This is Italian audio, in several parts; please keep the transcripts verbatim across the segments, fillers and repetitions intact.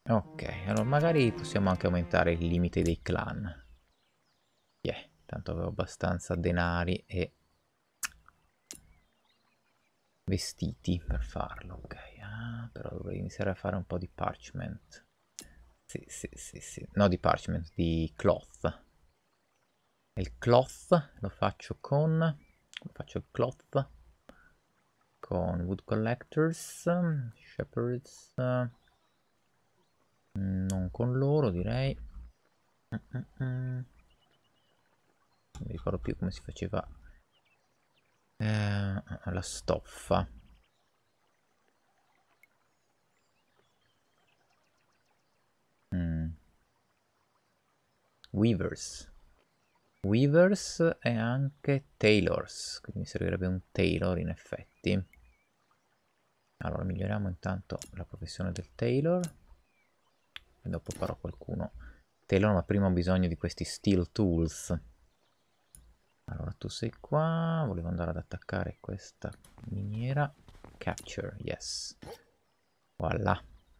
Ok, allora magari possiamo anche aumentare il limite dei clan. Yeah, tanto avevo abbastanza denari e vestiti per farlo. Ok, ah, però dovrei iniziare a fare un po' di parchment. Sì, sì, sì, sì. No, di parchment, di cloth. E il cloth lo faccio con... Lo faccio il cloth con wood collectors, shepherds... Non con loro, direi. Mm-mm-mm. Non mi ricordo più come si faceva eh, la stoffa. Mm. Weavers. Weavers e anche tailors. Quindi mi servirebbe un tailor in effetti. Allora miglioriamo intanto la professione del tailor. E dopo farò qualcuno. Tailor, ma prima ho bisogno di questi steel tools. Allora tu sei qua. Volevo andare ad attaccare questa miniera. Capture, yes. Voilà.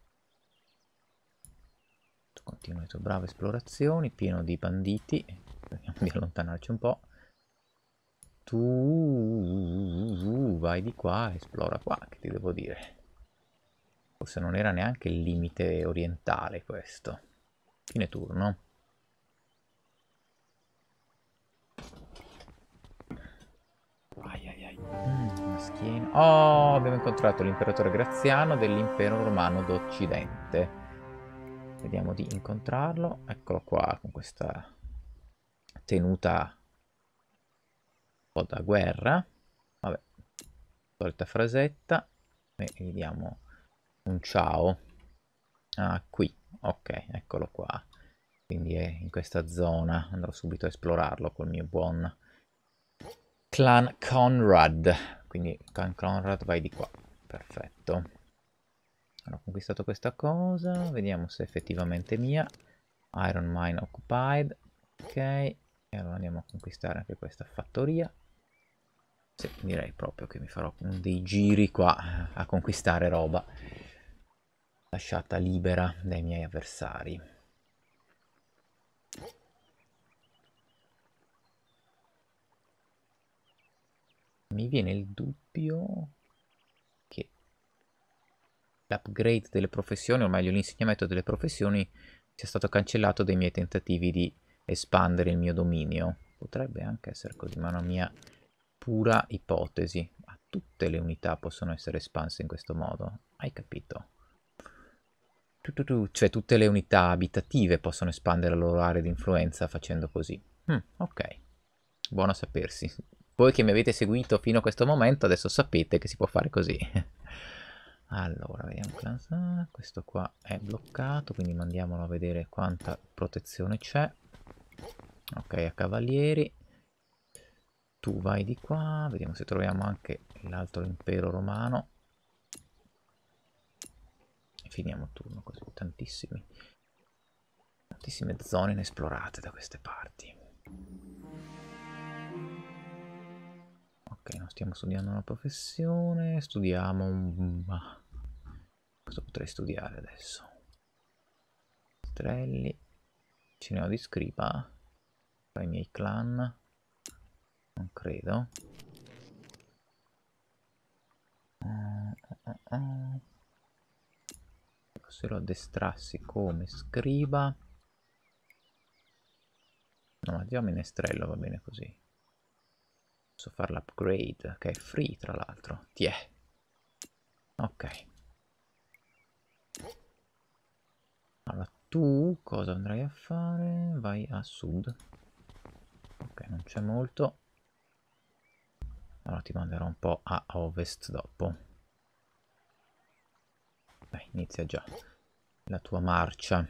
Tu continui le tue brave esplorazioni, pieno di banditi. Vediamo di allontanarci un po'. Tu vai di qua, esplora qua, che ti devo dire. Forse non era neanche il limite orientale questo. Fine turno. Ai ai ai. Mm, una schiena. Oh, abbiamo incontrato l'imperatore Graziano dell'impero romano d'Occidente. Vediamo di incontrarlo. Eccolo qua con questa tenuta un po' da guerra. Vabbè, solita frasetta. E gli diamo un ciao. Ah, qui. Ok, eccolo qua. Quindi è in questa zona. Andrò subito a esplorarlo col mio buon Clan Conrad. Quindi Clan Conrad vai di qua. Perfetto. Allora, ho conquistato questa cosa. Vediamo se è effettivamente mia. Iron Mine occupied. Ok. E allora andiamo a conquistare anche questa fattoria. Sì, direi proprio che mi farò dei giri qua a conquistare roba lasciata libera dai miei avversari. Mi viene il dubbio che l'upgrade delle professioni, o meglio l'insegnamento delle professioni, sia stato cancellato dai miei tentativi di espandere il mio dominio. Potrebbe anche essere così, ma è una mia pura ipotesi. Ma tutte le unità possono essere espanse in questo modo, hai capito? Tu, tu, tu, cioè tutte le unità abitative possono espandere la loro area di influenza facendo così. Mm, ok, buono a sapersi. Voi che mi avete seguito fino a questo momento adesso sapete che si può fare così. Allora, vediamo. Questo qua è bloccato, quindi mandiamolo a vedere quanta protezione c'è. Ok, a cavalieri. Tu vai di qua, vediamo se troviamo anche l'altro impero romano. E finiamo il turno così, tantissimi. Tantissime zone inesplorate da queste parti. Ok, non stiamo studiando una professione, studiamo un... Cosa potrei studiare adesso? Strelli. Ce ne ho di scriba? Tra i miei clan? Non credo. Uh, uh, uh. Se lo addestrassi come scriba... No, ma già menestrello va bene così. Posso fare l'upgrade, che è free tra l'altro. Tiè. Ok. Allora, tu cosa andrai a fare? Vai a sud. Ok, non c'è molto. Allora ti manderò un po' a ovest dopo. Beh, inizia già la tua marcia.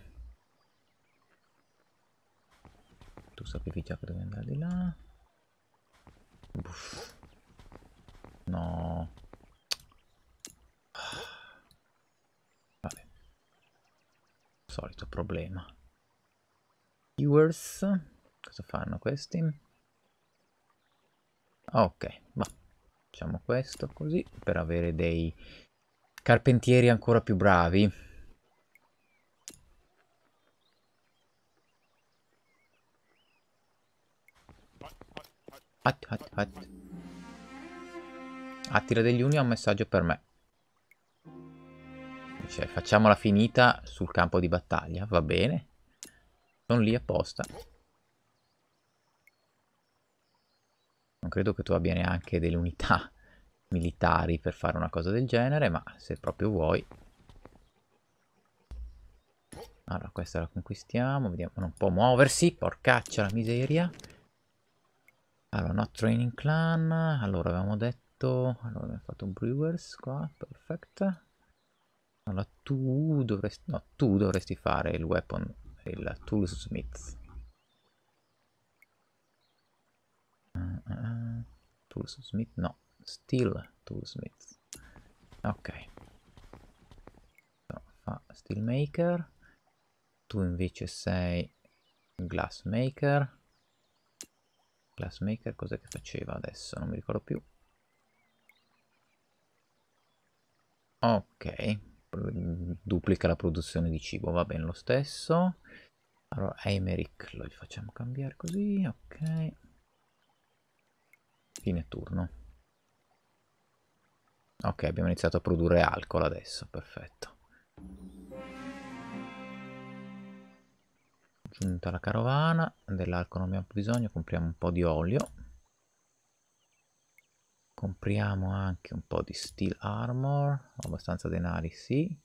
Tu sapevi già che dovevi andare di là. Uff. No. Vabbè. Solito problema. Viewers. Cosa fanno questi? Ok, va. Facciamo questo così per avere dei carpentieri ancora più bravi. Hatti, hatti, hatti. Attila degli Uni ha un messaggio per me. Dice, facciamola finita sul campo di battaglia, va bene. Sono lì apposta. Non credo che tu abbia neanche delle unità militari per fare una cosa del genere, ma se proprio vuoi. Allora, questa la conquistiamo, vediamo, non può muoversi, porcaccia la miseria. Allora, not training clan, allora avevamo detto, allora abbiamo fatto un Brewers qua, perfetto. Allora, tu dovresti, no, tu dovresti fare il weapon, il toolsmith. Uh, uh, uh. Toolsmith, no, steel toolsmith. Ok. So, fa steelmaker. Tu invece sei glassmaker. Glassmaker cos'è che faceva adesso? Non mi ricordo più. Ok. Duplica la produzione di cibo, va bene lo stesso. Allora, Eimerick lo facciamo cambiare così, ok. Fine turno. Ok, abbiamo iniziato a produrre alcol adesso, perfetto. Giunta la carovana, dell'alcol non abbiamo bisogno, compriamo un po' di olio. Compriamo anche un po' di steel armor, ho abbastanza denari, sì.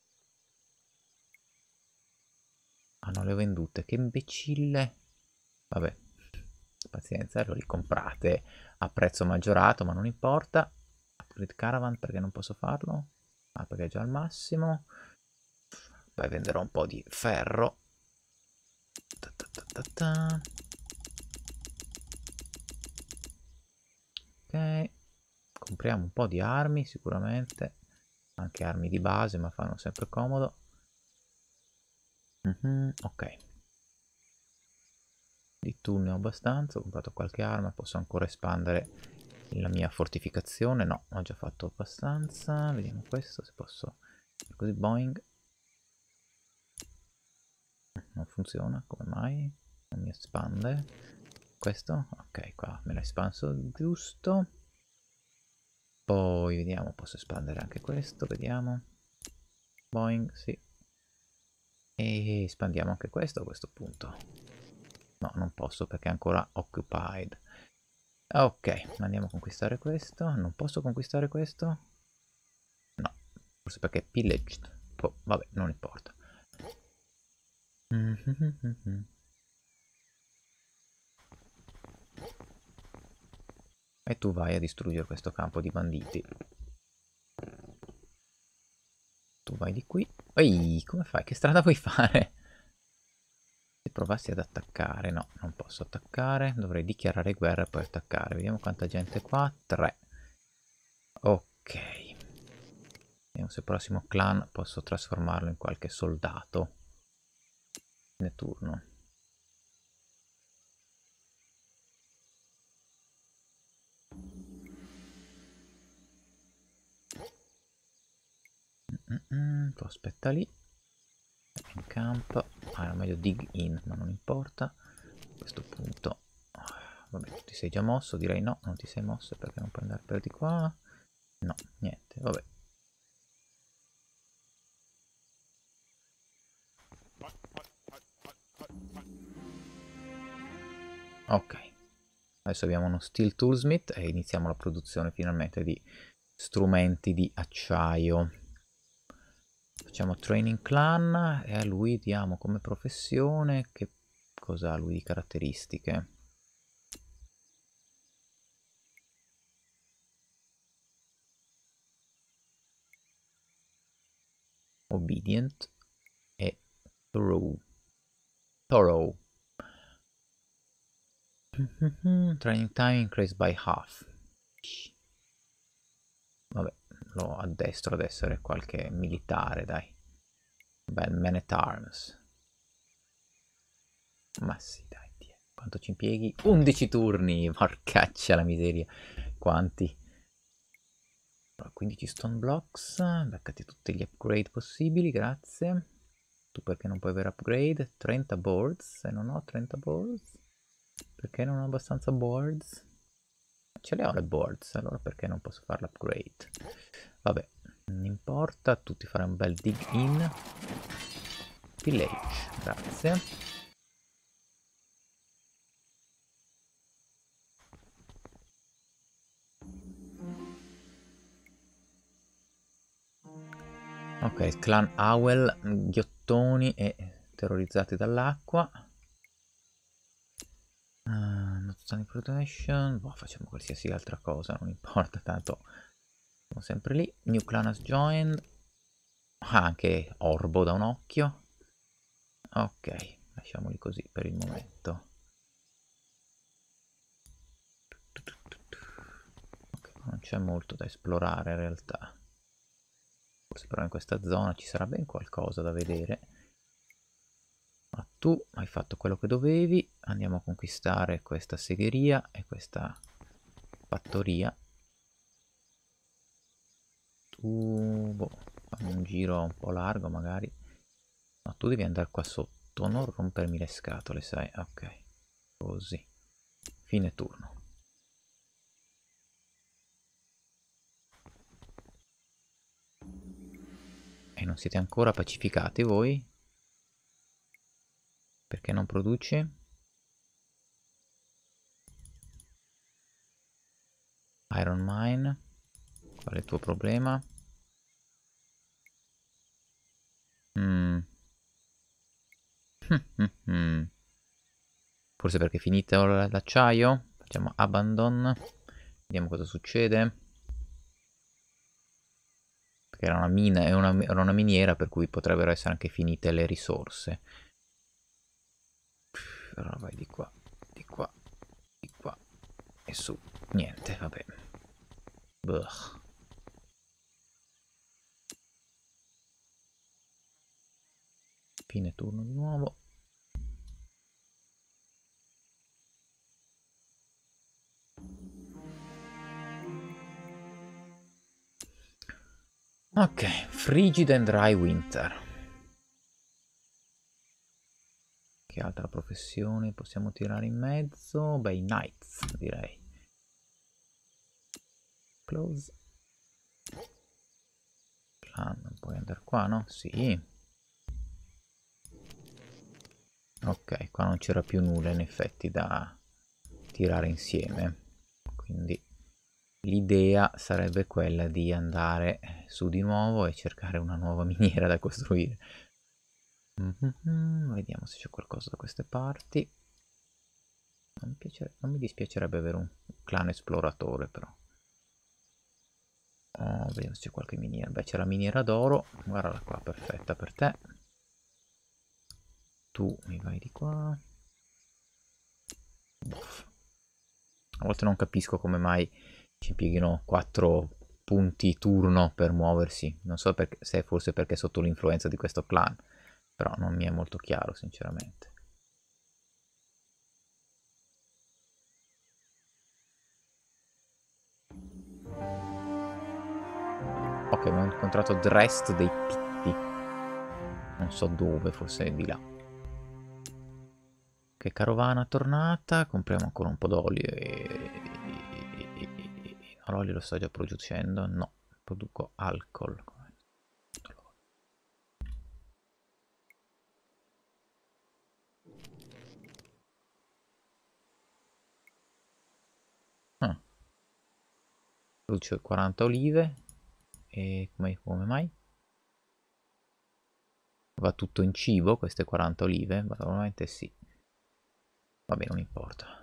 Ah, non le ho vendute, che imbecille. Vabbè, pazienza, le ho ricomprate a prezzo maggiorato, ma non importa. Upgrade caravan perché non posso farlo? Ah, perché è già al massimo. Poi venderò un po' di ferro. Ta ta ta ta ta. Ok, compriamo un po' di armi sicuramente, anche armi di base, ma fanno sempre comodo. Mm-hmm, ok. Di tool ne ho abbastanza, ho comprato qualche arma, posso ancora espandere la mia fortificazione. No, ho già fatto abbastanza. Vediamo questo, se posso. Così, boing. Non funziona, come mai? Non mi espande. Questo? Ok, qua me l'ha espanso giusto. Poi vediamo, posso espandere anche questo, vediamo. Boing, sì. E espandiamo anche questo a questo punto. No, non posso perché è ancora occupied. Ok, andiamo a conquistare questo. Non posso conquistare questo? No, forse perché è pillaged. Oh, vabbè, non importa. E tu vai a distruggere questo campo di banditi. Tu vai di qui. Ehi, come fai? Che strada vuoi fare? Se provassi ad attaccare, no, non posso attaccare. Dovrei dichiarare guerra e poi attaccare. Vediamo quanta gente qua. Tre. Ok. Vediamo se il prossimo clan posso trasformarlo in qualche soldato. Fine turno. Mm-mm, tu aspetta lì. In camp. Ah, era meglio dig in, ma non importa. A questo punto. Vabbè, tu ti sei già mosso? Direi no, non ti sei mosso perché non puoi andare per di qua. No, niente, vabbè. Ok. Adesso abbiamo uno Steel Toolsmith e iniziamo la produzione finalmente di strumenti di acciaio. Facciamo Training Clan e a lui diamo come professione che cosa ha lui di caratteristiche. Obedient e Thorough. Thorough. Training time increased by half. Vabbè, lo addestro ad essere qualche militare, dai. Bel man at arms. Ma sì, dai. Quanto ci impieghi? undici turni! Porcaccia la miseria. Quanti? quindici stone blocks. Beccati tutti gli upgrade possibili, grazie. Tu perché non puoi avere upgrade? trenta boards. Se non ho trenta boards. Perché non ho abbastanza boards? Ce le ho le boards, allora perché non posso fare l'upgrade? Vabbè, non importa, tutti fare un bel dig in. Village, grazie. Ok, il clan Owl, ghiottoni e terrorizzati dall'acqua. Uh, not standing protection. Boh, facciamo qualsiasi altra cosa, non importa, tanto siamo sempre lì. New clan has joined. Ah, anche Orbo da un occhio. Ok, lasciamoli così per il momento. Ok, non c'è molto da esplorare in realtà. Forse però in questa zona ci sarà ben qualcosa da vedere. Ma tu hai fatto quello che dovevi. Andiamo a conquistare questa segheria e questa fattoria. Tu, boh, fammi un giro un po' largo magari. No, tu devi andare qua sotto, non rompermi le scatole, sai? Ok, così. Fine turno. E non siete ancora pacificati voi? Perché non produci? Iron Mine. Qual è il tuo problema? Mm. Forse perché è finito l'acciaio? Facciamo abandon. Vediamo cosa succede. Perché era una mina, è una, era una miniera per cui potrebbero essere anche finite le risorse. Allora vai di qua, di qua, di qua e su. Niente, vabbè. Buh. Fine turno di nuovo. Ok, Frigid and Dry Winter. Che altra professione possiamo tirare in mezzo? Beh, i Knights, direi. Close. Clan, non puoi andare qua, no? Sì. Ok, qua non c'era più nulla in effetti da tirare insieme. Quindi l'idea sarebbe quella di andare su di nuovo e cercare una nuova miniera da costruire. Mm-hmm. Vediamo se c'è qualcosa da queste parti. Non mi, piace... non mi dispiacerebbe avere un clan esploratore però. Oh, vediamo se c'è qualche miniera. Beh, c'è la miniera d'oro. Guardala qua, perfetta per te. Tu mi vai di qua. Uff. A volte non capisco come mai ci impieghino quattro punti turno per muoversi. Non so perché, se è forse perché è sotto l'influenza di questo clan. Però non mi è molto chiaro, sinceramente. Ok, abbiamo incontrato Drest dei Pitti. Non so dove, forse di là. Che carovana tornata. Compriamo ancora un po' d'olio e... L'olio lo sto già producendo? No, produco alcol. Ah. Produce quaranta olive. E come, come mai? Va tutto in cibo queste quaranta olive? Probabilmente sì. Vabbè, non importa.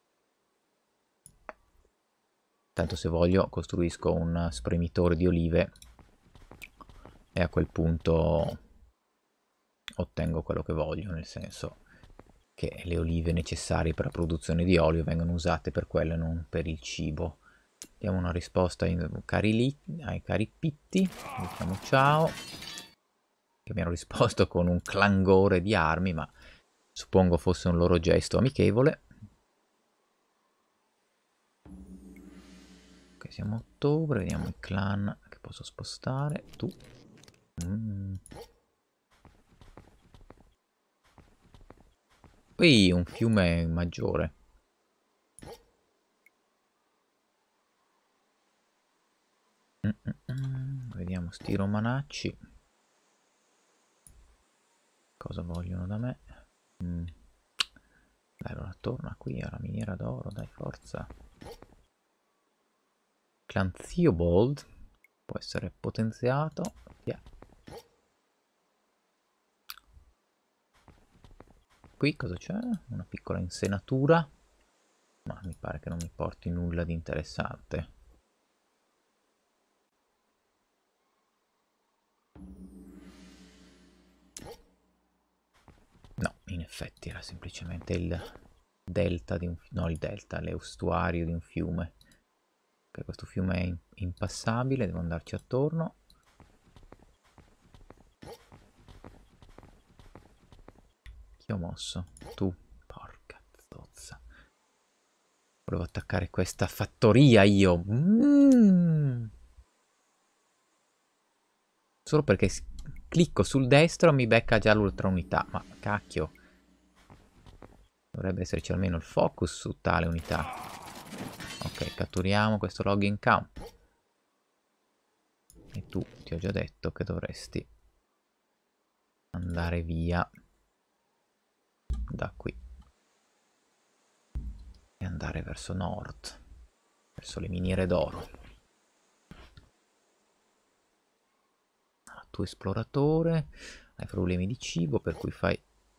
Tanto se voglio costruisco un spremitore di olive e a quel punto ottengo quello che voglio, nel senso che le olive necessarie per la produzione di olio vengono usate per quello e non per il cibo. Diamo una risposta in cari ai cari pitti, diciamo ciao, che mi hanno risposto con un clangore di armi, ma suppongo fosse un loro gesto amichevole. Ok, siamo a ottobre, vediamo il clan che posso spostare. Tu. Mm. Poi un fiume maggiore. Mm -mm -mm. Vediamo sti romanacci. Cosa vogliono da me? Mm. Dai, allora torna qui alla miniera d'oro, dai, forza. Clan Theobald può essere potenziato. Yeah. Qui cosa c'è? Una piccola insenatura. Ma mi pare che non mi porti nulla di interessante. No, in effetti era semplicemente il delta di un fiume. No, il delta, l'estuario di un fiume. Ok, questo fiume è impassabile, devo andarci attorno. Chi ho mosso? Tu. Porca zozza. Volevo attaccare questa fattoria io. Mm. Solo perché clicco sul destro mi becca già l'ultra unità. Ma cacchio. Dovrebbe esserci almeno il focus su tale unità. Ok, catturiamo questo logging camp. E tu ti ho già detto che dovresti andare via da qui. E andare verso nord. Verso le miniere d'oro. Tu esploratore, hai problemi di cibo per cui fai...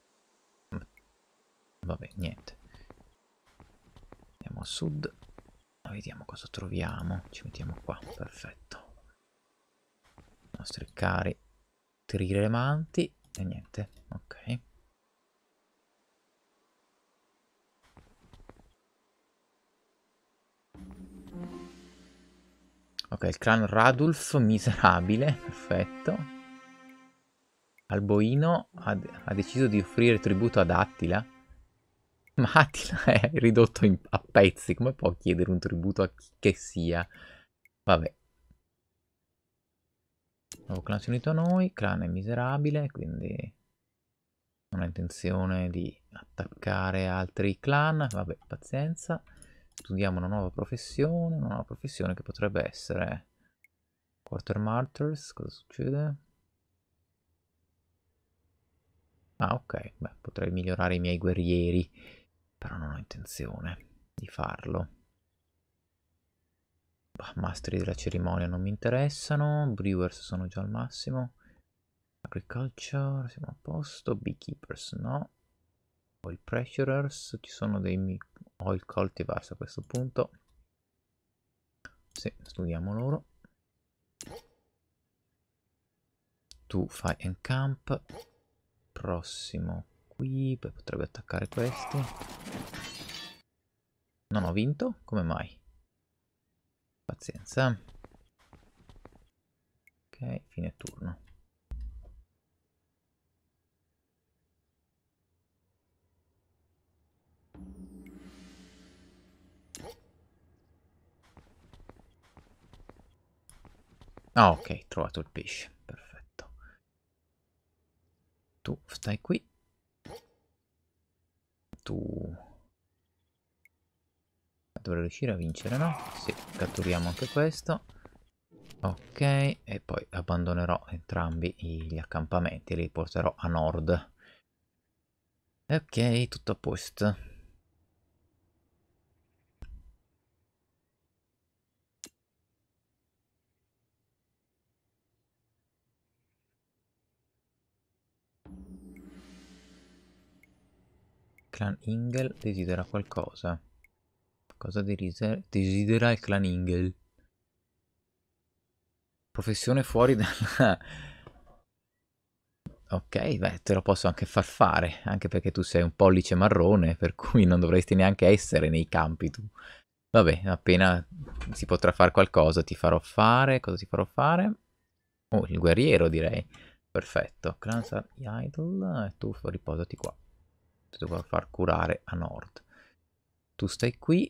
Vabbè, niente. Andiamo a sud. Vediamo cosa troviamo. Ci mettiamo qua, perfetto. I nostri cari triremanti. E niente, ok. Ok, il clan Radulf miserabile, perfetto. Alboino ha, ha deciso di offrire tributo ad Attila. Ma Attila è ridotto in, a pezzi, come può chiedere un tributo a chi che sia? Vabbè. Nuovo clan si è unito a noi, clan è miserabile, quindi non ha intenzione di attaccare altri clan. Vabbè, pazienza. Studiamo una nuova professione, una nuova professione che potrebbe essere Quartermarters. Cosa succede? Ah, ok, beh, potrei migliorare i miei guerrieri, però non ho intenzione di farlo. Bah, mastri della cerimonia non mi interessano, brewers sono già al massimo. Agriculture, siamo a posto, beekeepers no. Oil pressurers, ci sono dei oil cultivars a questo punto. Sì, studiamo loro. Tu fai encamp. Prossimo qui, poi potrebbe attaccare questi. Non ho vinto? Come mai? Pazienza. Ok, fine turno. Ah, ok, trovato il pesce. Perfetto. Tu stai qui. Tu... Dovrei riuscire a vincere, no? Sì, catturiamo anche questo. Ok, e poi abbandonerò entrambi gli accampamenti e li porterò a nord. Ok, tutto a posto. Clan Ingel desidera qualcosa. Cosa desidera il clan Ingel? Professione fuori dalla... Ok, beh, te lo posso anche far fare, anche perché tu sei un pollice marrone, per cui non dovresti neanche essere nei campi tu. Vabbè, appena si potrà fare qualcosa ti farò fare. Cosa ti farò fare? Oh, il guerriero direi. Perfetto. Clan Idle, e tu riposati qua. Ti devo far curare a nord. Tu stai qui.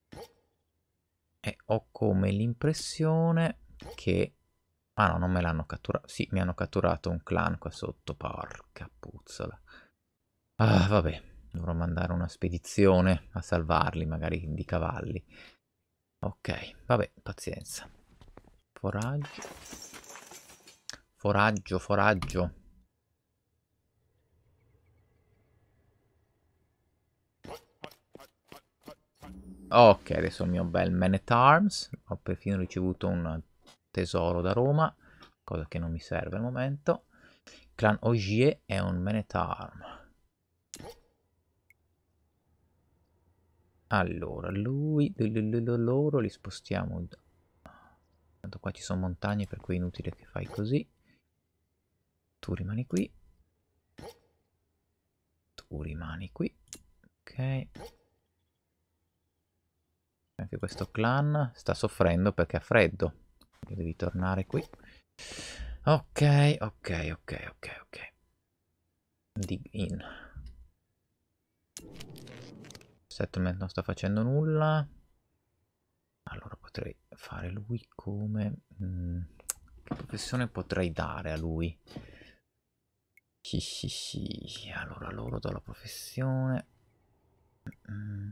E ho come l'impressione che... Ah no, non me l'hanno catturato. Sì, mi hanno catturato un clan qua sotto. Porca puzzola. Ah, vabbè. Dovrò mandare una spedizione a salvarli, magari di cavalli. Ok, vabbè, pazienza. Foraggio. Foraggio, foraggio. Ok, adesso il mio bel Man at Arms. Ho perfino ricevuto un tesoro da Roma, cosa che non mi serve al momento. Clan Ogier è un Man at Arms. Allora, lui, loro li spostiamo. Tanto qua ci sono montagne, per cui è inutile che fai così. Tu rimani qui. Tu rimani qui. Ok. Anche questo clan sta soffrendo perché ha freddo. Devi tornare qui. Ok, ok, ok, ok, ok. Dig in. Settlement non sta facendo nulla. Allora potrei fare lui come... Mm, che professione potrei dare a lui? Sì, sì, sì. Allora loro do la professione. Mm.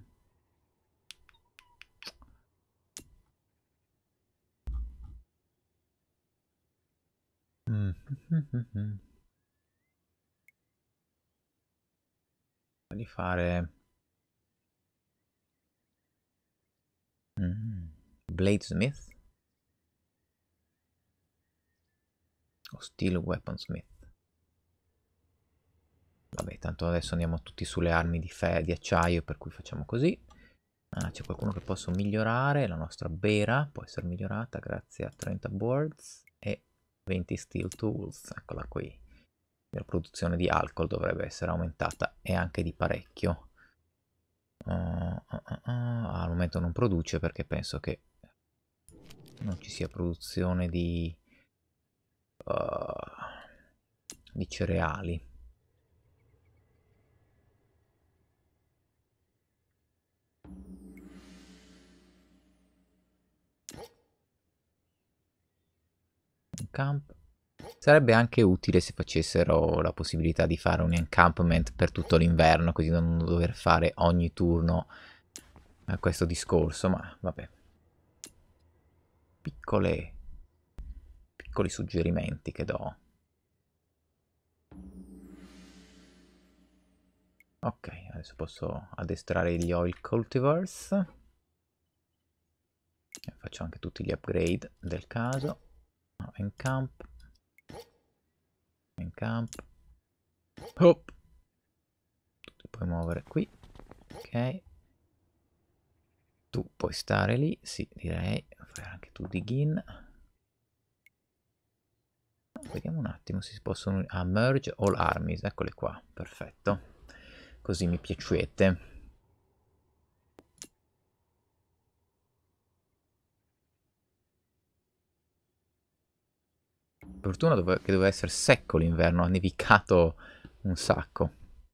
Mm. Mm. Di fare... Mm. Bladesmith o Steel Weaponsmith. Vabbè, tanto adesso andiamo tutti sulle armi di, fe di acciaio, per cui facciamo così. Ah, c'è qualcuno che posso migliorare. La nostra bera può essere migliorata grazie a trenta boards e venti steel tools. Eccola qui. La produzione di alcol dovrebbe essere aumentata e anche di parecchio. Uh, uh, uh, uh. Al momento non produce perché penso che non ci sia produzione di, uh, di cereali. Un camp. Sarebbe anche utile se facessero la possibilità di fare un encampment per tutto l'inverno, così da non dover fare ogni turno a questo discorso, ma vabbè. Piccole, piccoli suggerimenti che do. Ok, adesso posso addestrare gli oil cultivars. E faccio anche tutti gli upgrade del caso. No, encamp. Encamp. Hop. Tu ti puoi muovere qui. Ok. Tu puoi stare lì. Sì, direi. Fai anche tu dig in. Vediamo un attimo se si possono... Ah, merge all armies. Eccole qua. Perfetto. Così mi piacete. Per fortuna dove, che doveva essere secco l'inverno, ha nevicato un sacco.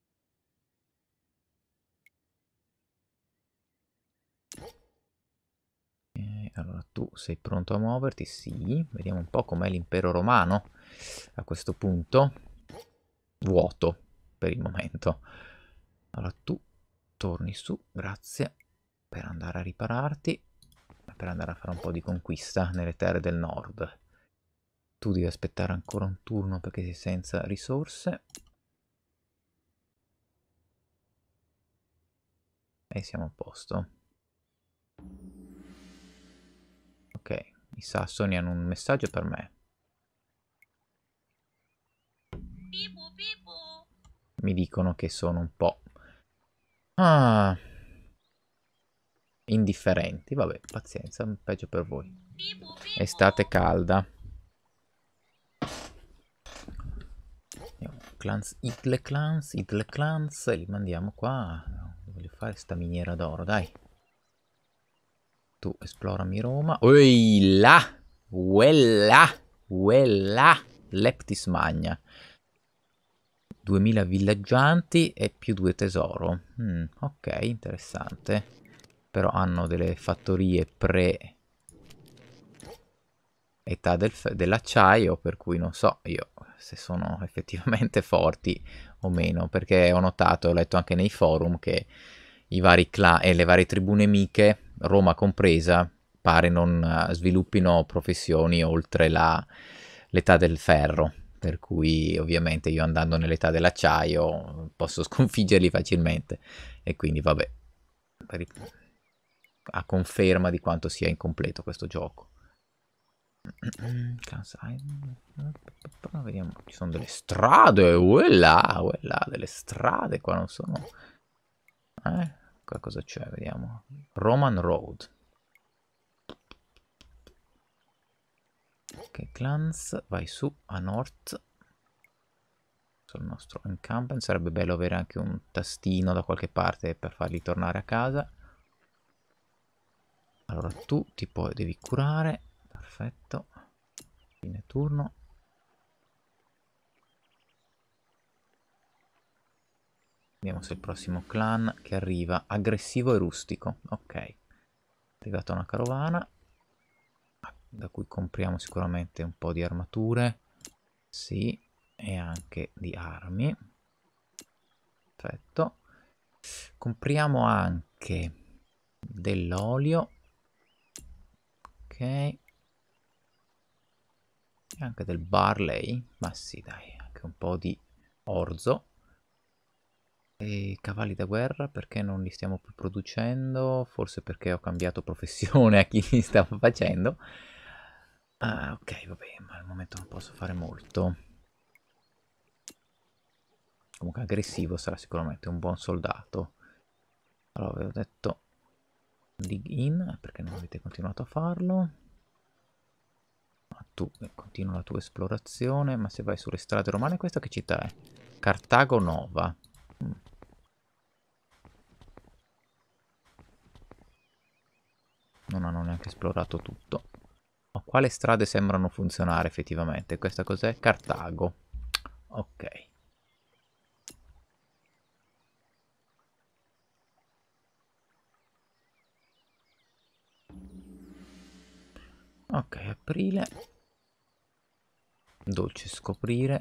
E allora tu sei pronto a muoverti? Sì. Vediamo un po' com'è l'impero romano a questo punto. Vuoto per il momento. Allora tu torni su, grazie, per andare a ripararti, per andare a fare un po' di conquista nelle terre del nord. Tu devi aspettare ancora un turno perché sei senza risorse. E siamo a posto. Ok, i sassoni hanno un messaggio per me. Mi dicono che sono un po'... Ah... indifferenti. Vabbè, pazienza, peggio per voi. Estate calda. Clans, Itle Clans, Itle Clans, li mandiamo qua. Voglio fare sta miniera d'oro, dai. Tu esplorami Roma. Ui là! Uella! Uella! Leptis Magna. duemila villeggianti e più due tesoro. Mm, ok, interessante. Però hanno delle fattorie pre età del dell'acciaio, per cui non so io se sono effettivamente forti o meno, perché ho notato, ho letto anche nei forum che i vari clan e le varie tribù nemiche, Roma compresa, pare non uh, sviluppino professioni oltre l'età del ferro, per cui ovviamente io andando nell'età dell'acciaio posso sconfiggerli facilmente, e quindi vabbè, a conferma di quanto sia incompleto questo gioco. Vediamo, ci sono delle strade, uella, uella, delle strade qua, non sono... Eh, qua cosa c'è, vediamo. Roman Road. Ok, clans, vai su, a North. Sul nostro encampment, sarebbe bello avere anche un tastino da qualche parte per farli tornare a casa. Allora tu ti puoi, devi curare, perfetto. Fine turno. Vediamo se il prossimo clan che arriva, aggressivo e rustico. Ok, è arrivata una carovana, da cui compriamo sicuramente un po' di armature, sì, e anche di armi. Perfetto. Compriamo anche dell'olio, ok, e anche del barley, ma sì dai, anche un po' di orzo. E cavalli da guerra, perché non li stiamo più producendo? Forse perché ho cambiato professione a chi li stava facendo. Ah, ok, vabbè, ma al momento non posso fare molto. Comunque aggressivo sarà sicuramente un buon soldato. Allora, avevo detto dig in, perché non avete continuato a farlo. Ma tu continua la tua esplorazione, ma se vai sulle strade romane, questa che città è? Cartago Nova. Mm. Non hanno neanche esplorato tutto. Ma quale strade sembrano funzionare effettivamente? Questa cos'è? Cartago. Ok. Ok, aprile. Dolce scoprire.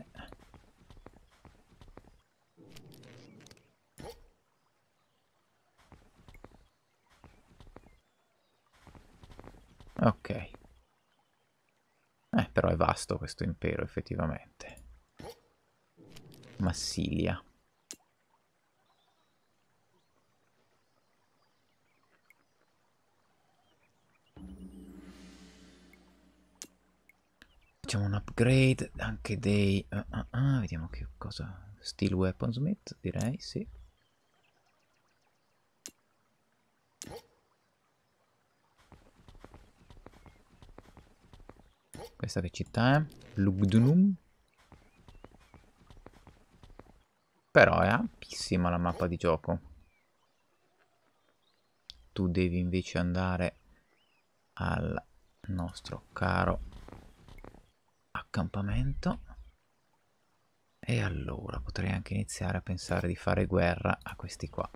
Ok. Eh, però è vasto questo impero, effettivamente. Massilia. Facciamo un upgrade anche dei... Uh, uh, uh, vediamo che cosa... Steel Weaponsmith, direi, sì. Questa che città è? Lugdunum. Però è ampissima la mappa di gioco. Tu devi invece andare al nostro caro accampamento. E allora potrei anche iniziare a pensare di fare guerra a questi qua.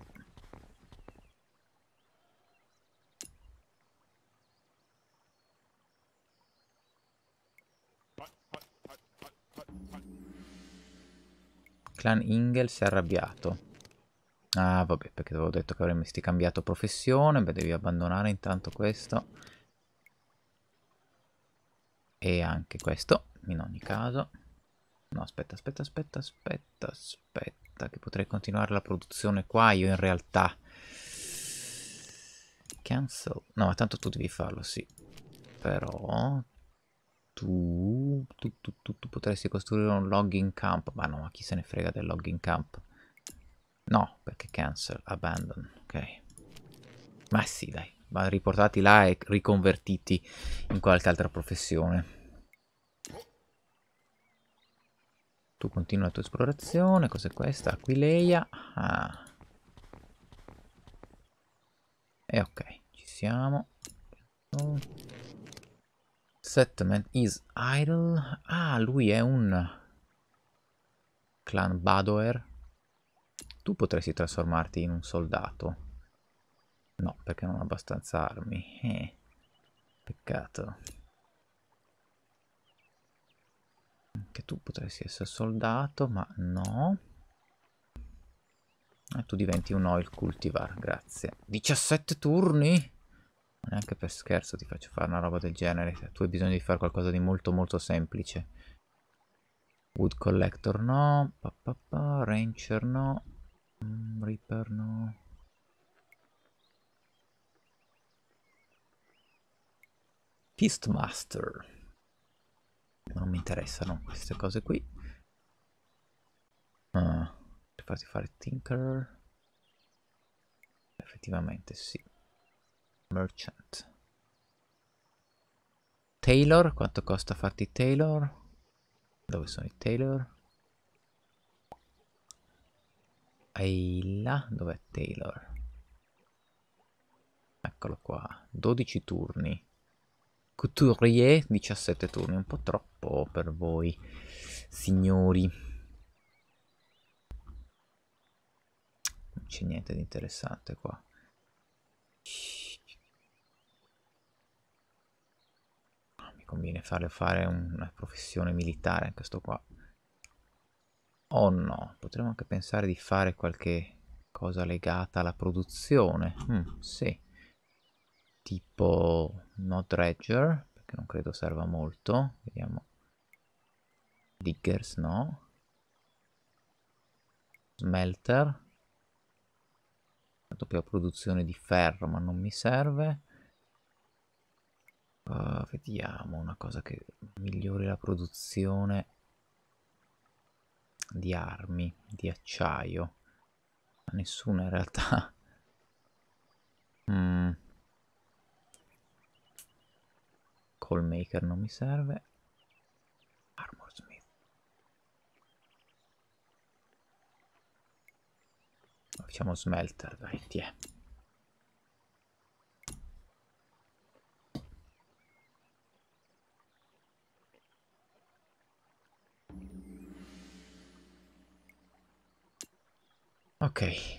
Clan Ingel si è arrabbiato. Ah, vabbè, perché avevo detto che avremmo cambiato professione. Beh, devi abbandonare intanto questo. E anche questo, in ogni caso. No, aspetta, aspetta, aspetta, aspetta, aspetta, che potrei continuare la produzione qua, io in realtà... Cancel. No, ma tanto tu devi farlo, sì. Però... Tu, tu, tu, tu, tu potresti costruire un logging camp. Ma no, ma chi se ne frega del logging camp? No, perché cancel, abandon, ok. Ma sì, dai, va riportati là e riconvertiti in qualche altra professione. Tu continua la tua esplorazione. Cos'è questa? Aquileia. Ah. E ok, ci siamo. Oh. Settlement is idle. Ah, lui è un clan Badoer. Tu potresti trasformarti in un soldato. No, perché non ho abbastanza armi. Eh, peccato. Che tu potresti essere soldato, ma no. E tu diventi un oil cultivar, grazie. diciassette turni? Neanche per scherzo ti faccio fare una roba del genere. Tu hai bisogno di fare qualcosa di molto molto semplice. Wood Collector no. Pa, pa, pa. Rancher no. Mm, Reaper no. Feastmaster. Non mi interessano queste cose qui. Ah, per farti fare Tinkerer. Effettivamente sì. Merchant. Tailor, quanto costa farti Tailor? Dove sono i Tailor? Ehi là, dov'è Tailor? Eccolo qua, dodici turni. Couturier, diciassette turni, un po' troppo per voi, signori. Non c'è niente di interessante qua. Mi conviene farle fare una professione militare anche sto qua. Oh no, potremmo anche pensare di fare qualche cosa legata alla produzione. Mm, sì. Tipo no dredger, perché non credo serva molto. Vediamo. Diggers no. Smelter. Doppia produzione di ferro, ma non mi serve. Uh, vediamo una cosa che migliori la produzione di armi, di acciaio. Ma nessuna in realtà. mm. Coal maker non mi serve. Armor smith. Facciamo smelter, dai, tiè. Ok.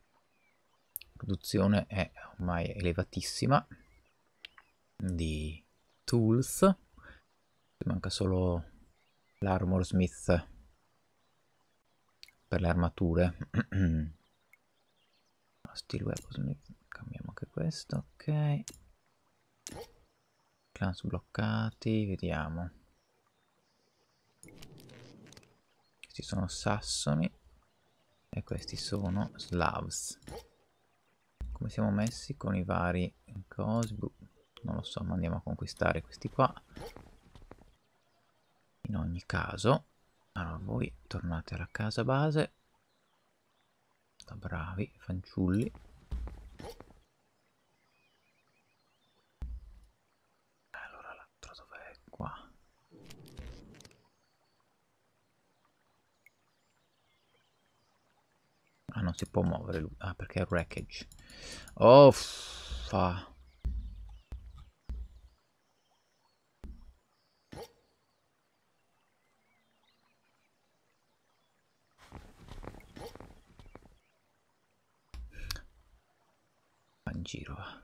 La produzione è ormai elevatissima di tools. Mi manca solo l'armor smith per le armature. Steel weapon smith, cambiamo anche questo, ok. Clans bloccati, vediamo. Questi sono sassoni e questi sono slavs. Come siamo messi con i vari cosi? Non lo so, ma andiamo a conquistare questi qua. In ogni caso, allora voi tornate alla casa base. Da bravi fanciulli. Allora l'altro dov'è? Qua. Ah, non si può muovere lui. Ah, perché è wreckage. Oh, fa. Va in giro, va.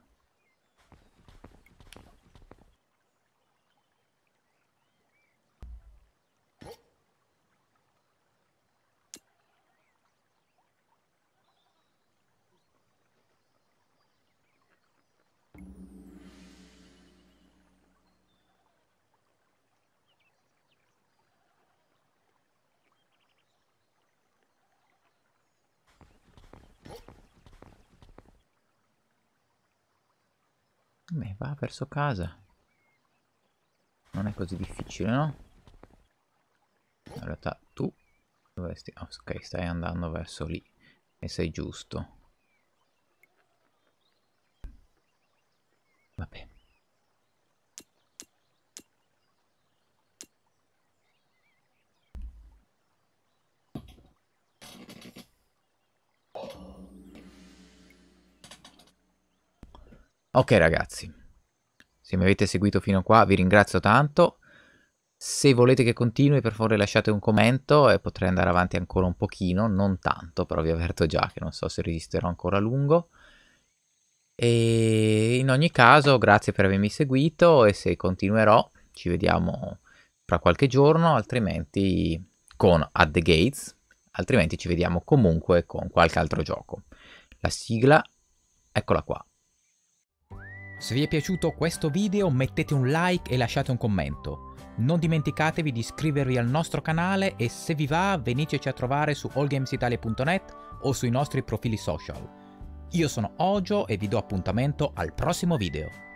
Beh, va verso casa. Non è così difficile, no? In realtà tu dovresti... Oh, ok, stai andando verso lì. E sei giusto. Vabbè. Ok ragazzi, se mi avete seguito fino a qua vi ringrazio tanto. Se volete che continui, per favore lasciate un commento e potrei andare avanti ancora un pochino, non tanto, però vi avverto già che non so se resisterò ancora a lungo. E in ogni caso, grazie per avermi seguito e se continuerò ci vediamo fra qualche giorno, altrimenti con At the Gates, altrimenti ci vediamo comunque con qualche altro gioco. La sigla, eccola qua. Se vi è piaciuto questo video mettete un like e lasciate un commento. Non dimenticatevi di iscrivervi al nostro canale e se vi va veniteci a trovare su all games italia punto net o sui nostri profili social. Io sono Ojo e vi do appuntamento al prossimo video.